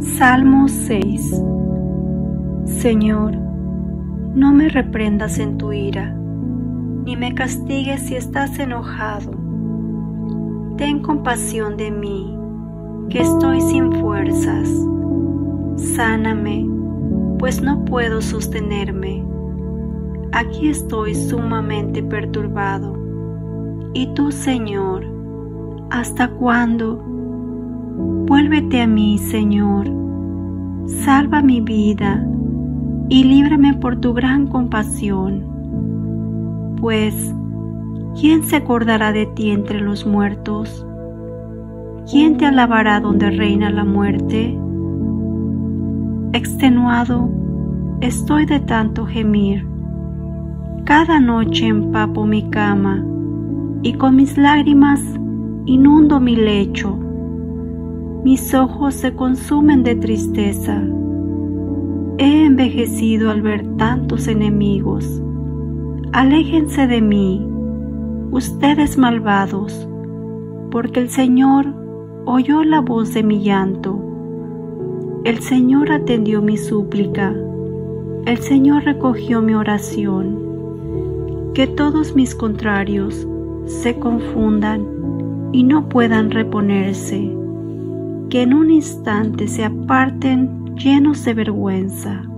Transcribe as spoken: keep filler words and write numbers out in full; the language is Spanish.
Salmo seis. Señor, no me reprendas en tu ira, ni me castigues si estás enojado. Ten compasión de mí, que estoy sin fuerzas. Sáname, pues no puedo sostenerme. Aquí estoy sumamente perturbado. ¿Y tú, Señor, hasta cuándo? Vuélvete a mí, Señor. Salva mi vida y líbrame por tu gran compasión. Pues, ¿quién se acordará de ti entre los muertos? ¿Quién te alabará donde reina la muerte? Extenuado estoy de tanto gemir. Cada noche empapo mi cama y con mis lágrimas inundo mi lecho. Mis ojos se consumen de tristeza. He envejecido al ver tantos enemigos. Aléjense de mí, ustedes malvados, porque el Señor oyó la voz de mi llanto. El Señor atendió mi súplica. El Señor recogió mi oración. Que todos mis contrarios se confundan y no puedan reponerse. Que en un instante se aparten llenos de vergüenza.